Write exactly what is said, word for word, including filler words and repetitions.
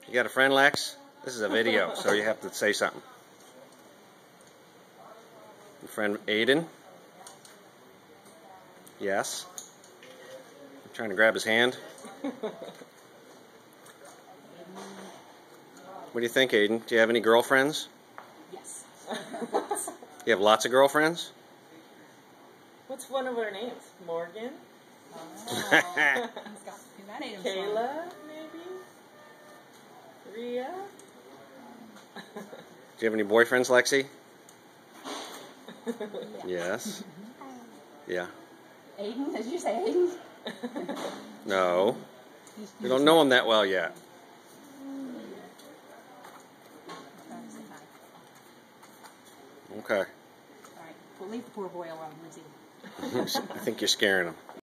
You got a friend, Lex? This is a video, so you have to say something. Your friend Aiden? Yes. I'm trying to grab his hand. What do you think, Aiden? Do you have any girlfriends? Yes. You have lots of girlfriends? What's one of our names? Morgan? Oh, he's got that name. Kayla, maybe? Rhea? Do you have any boyfriends, Lexi? Yes. Yeah. Aiden? Did you say Aiden? No. We don't know him that well yet. Okay. All right, we'll leave the poor boy alone. Let's see. I think you're scaring him.